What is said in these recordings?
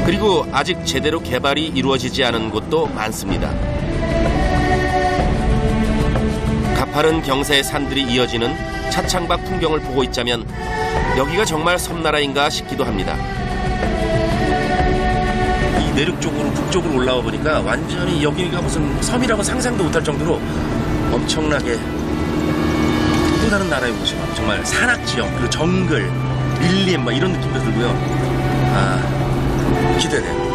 그리고 아직 제대로 개발이 이루어지지 않은 곳도 많습니다. 가파른 경사의 산들이 이어지는 차창밖 풍경을 보고 있자면 여기가 정말 섬나라인가 싶기도 합니다. 이 내륙 쪽으로 북쪽으로 올라와 보니까 완전히 여기가 무슨 섬이라고 상상도 못할 정도로 엄청나게 또 다른 나라의 곳이에요. 정말 산악지형, 그리고 정글, 밀림 막 이런 느낌도 들고요. 기대돼요.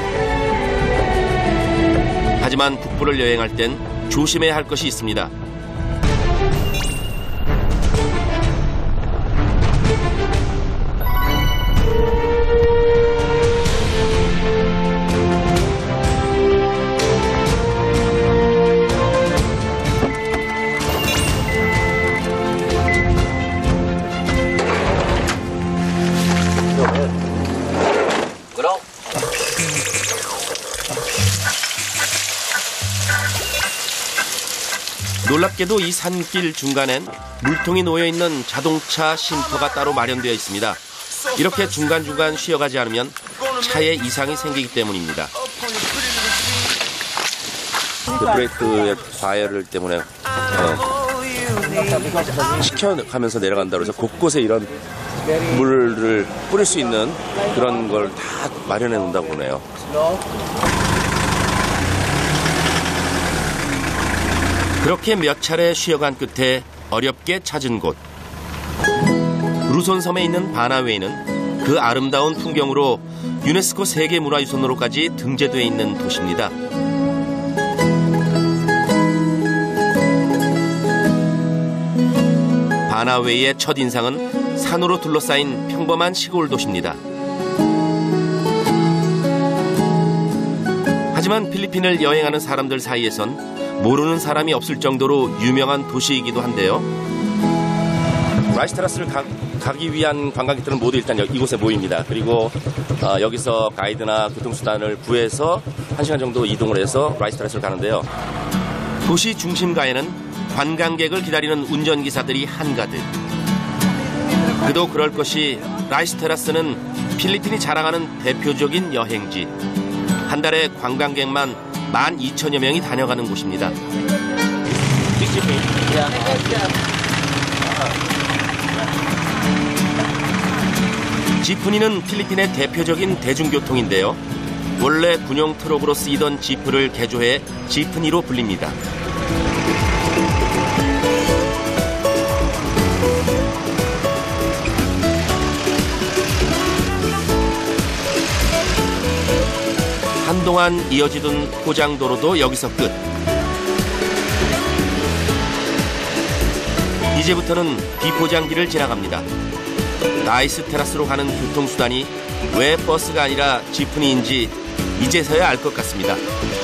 하지만 북부를 여행할 땐 조심해야 할 것이 있습니다. 놀랍게도 이 산길 중간엔 물통이 놓여있는 자동차 쉼터가 따로 마련되어 있습니다. 이렇게 중간중간 쉬어가지 않으면 차에 이상이 생기기 때문입니다. 그 브레이크의 과열 때문에 시켜가면서 내려간다고 해서 곳곳에 이런 물을 뿌릴 수 있는 그런 걸 다 마련해 놓는다고 그러네요. 그렇게 몇 차례 쉬어간 끝에 어렵게 찾은 곳. 루손섬에 있는 바나웨이는 그 아름다운 풍경으로 유네스코 세계문화유산으로까지 등재되어 있는 도시입니다. 바나웨이의 첫인상은 산으로 둘러싸인 평범한 시골 도시입니다. 하지만 필리핀을 여행하는 사람들 사이에선 모르는 사람이 없을 정도로 유명한 도시이기도 한데요. 라이스 테라스를 가기 위한 관광객들은 모두 일단 이곳에 모입니다. 그리고 여기서 가이드나 교통수단을 구해서 1시간 정도 이동을 해서 라이스 테라스를 가는데요. 도시 중심가에는 관광객을 기다리는 운전기사들이 한가득. 그도 그럴 것이 라이스 테라스는 필리핀이 자랑하는 대표적인 여행지. 한 달에 관광객만 12,000여 명이 다녀가는 곳입니다. 지프니는 필리핀의 대표적인 대중교통인데요. 원래 군용 트럭으로 쓰이던 지프를 개조해 지프니로 불립니다. 한동안 이어지던 포장도로도 여기서 끝. 이제부터는 비포장기를 지나갑니다. 라이스 테라스로 가는 교통수단이 왜 버스가 아니라 지프니인지 이제서야 알 것 같습니다.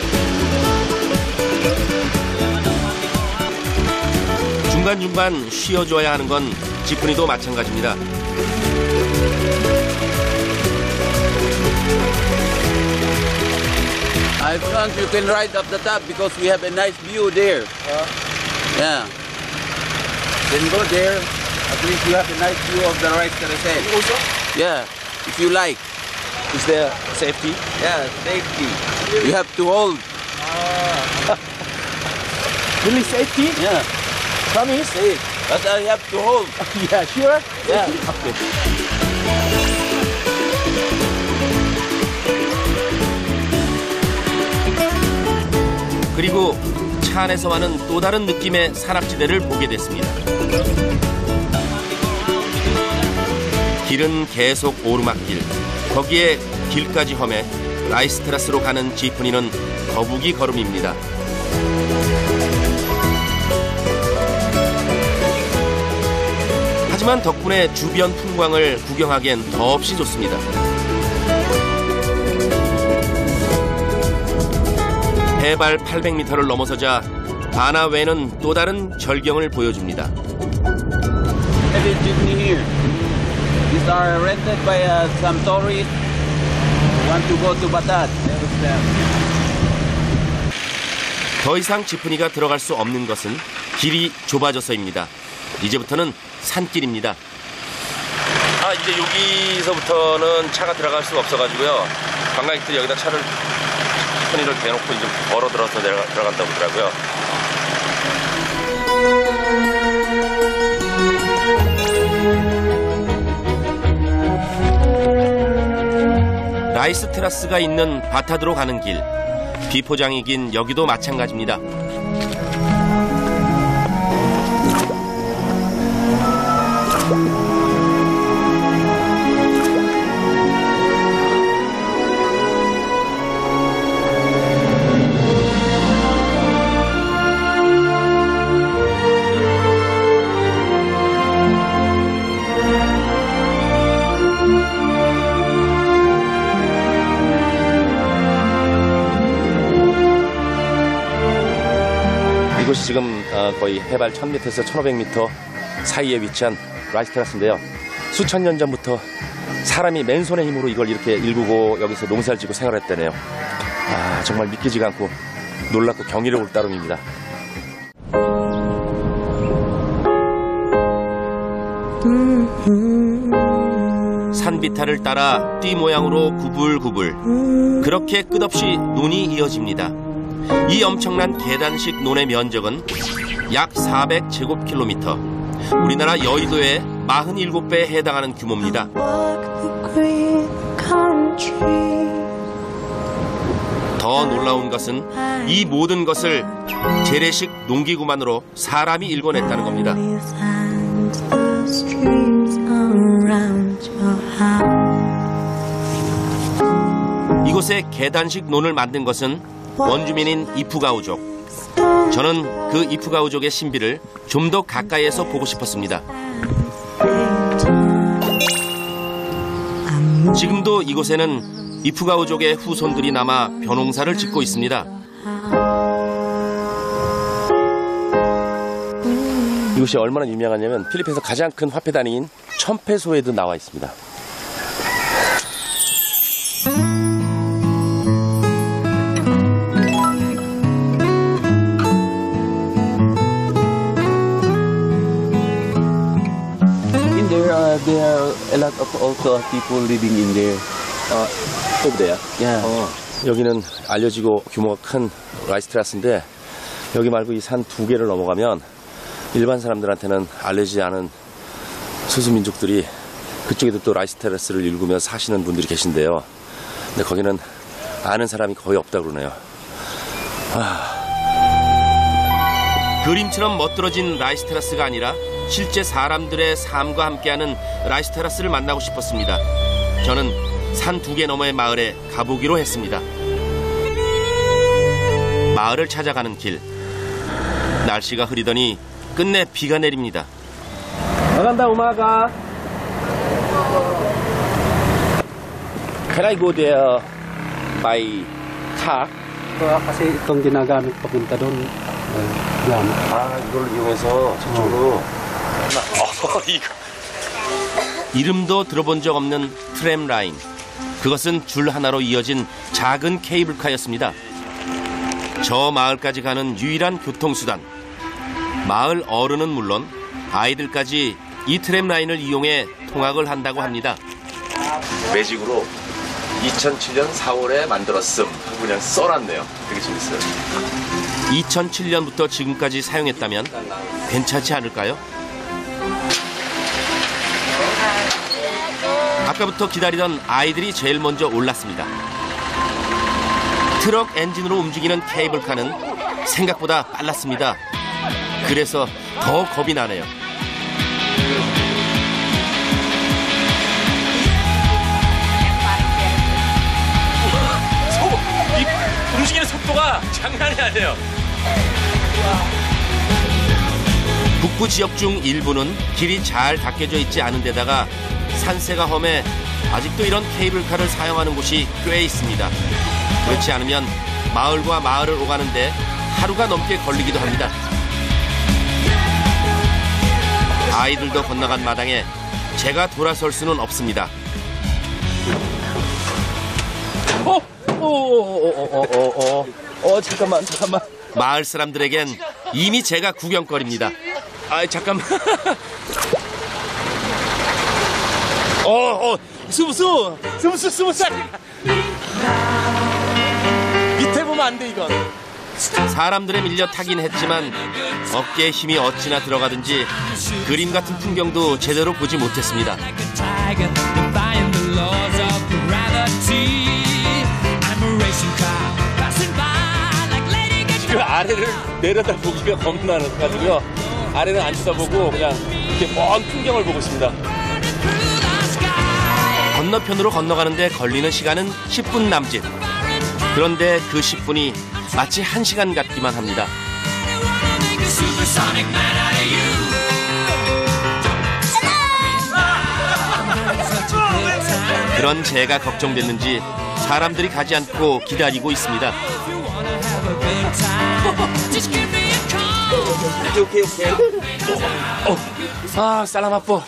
중간중간 쉬어줘야 하는 건 지프니도 마찬가지입니다. I think you can ride up the top because we have a nice view there. Yeah. Then go there. At least you have a nice view of the right terrace. Also? Yeah, if you like. Is there safety? Yeah, safety. You have to hold. Really safety? Yeah. Promise? Safe. But I have to hold. Yeah, sure? Yeah. Okay. 그리고 차 안에서와는 또 다른 느낌의 산악지대를 보게 됐습니다. 길은 계속 오르막길, 거기에 길까지 험해 라이스 테라스로 가는 지프니는 거북이 걸음입니다. 하지만 덕분에 주변 풍광을 구경하기엔 더없이 좋습니다. 해발 800m를 넘어서자 바나웨이는 또 다른 절경을 보여줍니다. These are rented by some tourists who want to go to Batat. 더 이상 지프니가 들어갈 수 없는 것은 길이 좁아져서입니다. 이제부터는 산길입니다. 아, 이제 여기서부터는 차가 들어갈 수가 없어가지고요. 관광객들이 여기다 차를 천천히를 대놓고 이제 걸어 들어서 들어간다고 하더라고요. 라이스 테라스가 있는 바타드로 가는 길. 비포장이긴 여기도 마찬가지입니다. 이곳이 지금 거의 해발 1000m에서 1500m 사이에 위치한 라이스 테라스인데요. 수천 년 전부터 사람이 맨손의 힘으로 이걸 이렇게 일구고 여기서 농사를 짓고 생활했다네요. 아, 정말 믿기지가 않고 놀랍고 경이로울 따름입니다. 산비탈을 따라 띠 모양으로 구불구불 그렇게 끝없이 논이 이어집니다. 이 엄청난 계단식 논의 면적은 약 400제곱킬로미터, 우리나라 여의도의 47배에 해당하는 규모입니다. 더 놀라운 것은 이 모든 것을 재래식 농기구만으로 사람이 일궈냈다는 겁니다. 이곳에 계단식 논을 만든 것은 원주민인 이프가우족. 저는 그 이프가우족의 신비를 좀 더 가까이에서 보고 싶었습니다. 지금도 이곳에는 이프가우족의 후손들이 남아 벼농사를 짓고 있습니다. 이곳이 얼마나 유명하냐면 필리핀에서 가장 큰 화폐단위인 1000페소에도 나와 있습니다. There are a lot of also people living in there. over there. Yeah. 여기는 알려지고 규모가 큰 라이스 테라스인데 여기 말고 이 산 두 개를 넘어가면 일반 사람들한테는 알려지지 않은 소수민족들이 그쪽에도 또 라이스 테라스를 일구며 사시는 분들이 계신데요. 근데 거기는 아는 사람이 거의 없다고 그러네요. 그림처럼 멋들어진 라이스 테라스가 아니라 실제 사람들의 삶과 함께하는 라이스 테라스를 만나고 싶었습니다. 저는 산 두 개 너머의 마을에 가보기로 했습니다. 마을을 찾아가는 길. 날씨가 흐리더니 끝내 비가 내립니다. Magandang umaga. Can I go there by car? Kasi itong ginagamit papunta doon. Yan. 이걸 이용해서 저쪽으로. 이름도 들어본 적 없는 트램 라인. 그것은 줄 하나로 이어진 작은 케이블카였습니다. 저 마을까지 가는 유일한 교통수단. 마을 어른은 물론 아이들까지 이 트램 라인을 이용해 통학을 한다고 합니다. 매직으로 2007년 4월에 만들었음 하고 그냥 써놨네요. 되게 재밌어요. 2007년부터 지금까지 사용했다면 괜찮지 않을까요? 아까부터 기다리던 아이들이 제일 먼저 올랐습니다. 트럭 엔진으로 움직이는 케이블카는 생각보다 빨랐습니다. 그래서 더 겁이 나네요. 이 움직이는 속도가 장난이 아니에요. 북부 지역 중 일부는 길이 잘 닦여져 있지 않은 데다가 산세가 험해 아직도 이런 케이블카를 사용하는 곳이 꽤 있습니다. 그렇지 않으면 마을과 마을을 오가는데 하루가 넘게 걸리기도 합니다. 아이들도 건너간 마당에 제가 돌아설 수는 없습니다. 잠깐만. 마을 사람들에겐 이미 제가 구경거리입니다. 잠깐만. 스무 살. 밑에 보면 안 돼, 이건. 사람들에 밀려 타긴 했지만 어깨에 힘이 어찌나 들어가든지 그림 같은 풍경도 제대로 보지 못했습니다. 지금 아래를 내려다보기가 겁나가지고요. 아래는 안 쳐다보고 그냥 이렇게 먼 풍경을 보고 있습니다. 건너편으로 건너가는데 걸리는 시간은 10분 남짓. 그런데 그 10분이 마치 1시간 같기만 합니다. 그런 제가 걱정됐는지 사람들이 가지 않고 기다리고 있습니다. 살라마포.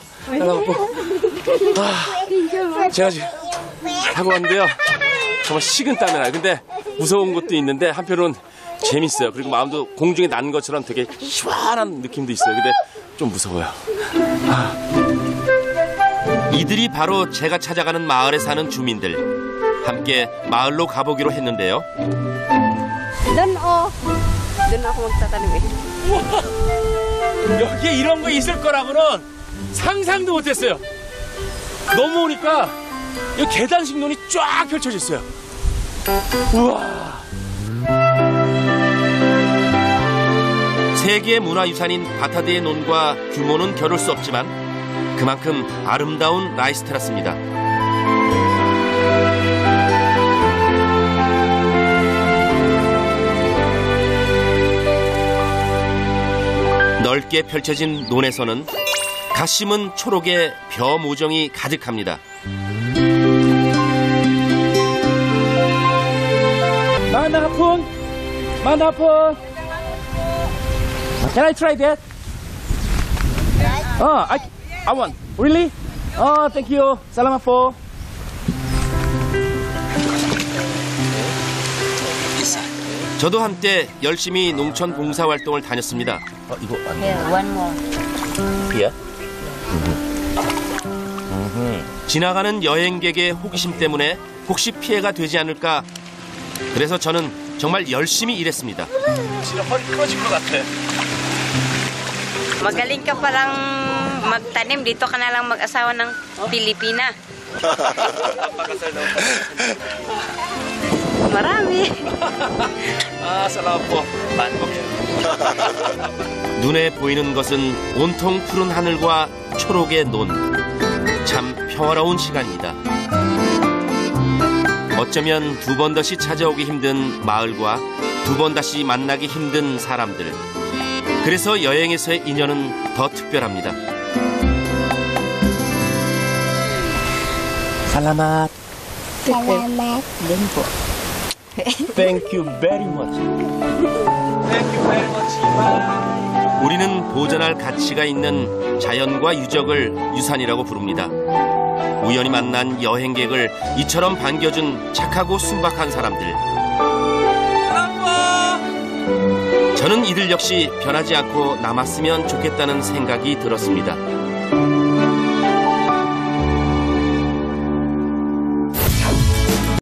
제가 지금 타고 왔는데요. 정말 식은땀이 나요. 근데 무서운 것도 있는데 한편으로는 재밌어요. 그리고 마음도 공중에 난 것처럼 되게 시원한 느낌도 있어요. 근데 좀 무서워요. 이들이 바로 제가 찾아가는 마을에 사는 주민들. 함께 마을로 가보기로 했는데요. Doon ako magtatanim eh. 여기에 이런 거 있을 거라고는 상상도 못했어요. 넘어오니까 이 계단식론이 쫙 펼쳐져 있어요. 우와. 세계 문화유산인 바타드의 논과 규모는 겨룰 수 없지만 그만큼 아름다운 라이스 테라스입니다. 넓게 펼쳐진 논에서는 갓 심은 초록의 벼 모종이 가득합니다. 만화폰. Can I try that? I want. Really? Thank you. Salamat po. 저도 한때 열심히 농촌 봉사활동을 다녔습니다. 이거 안 돼. Here, one more. 예? 지나가는 여행객의 호기심 때문에 혹시 피해가 되지 않을까. 그래서 저는 정말 열심히 일했습니다. 진짜 허리 끊어질 것 같아. Magaling ka palang magtanim. Dito ka na lang mag-asawa ng Pilipina. Marami. 살라마포. 눈에 보이는 것은 온통 푸른 하늘과 초록의 논. 참 평화로운 시간입니다. 어쩌면 두 번 다시 찾아오기 힘든 마을과 두 번 다시 만나기 힘든 사람들. 그래서 여행에서의 인연은 더 특별합니다. 살라맛. Salamat din po. Thank you very much. Thank you very much. 우리는 보존할 가치가 있는 자연과 유적을 유산이라고 부릅니다. 우연히 만난 여행객을 이처럼 반겨준 착하고 순박한 사람들. 저는 이들 역시 변하지 않고 남았으면 좋겠다는 생각이 들었습니다.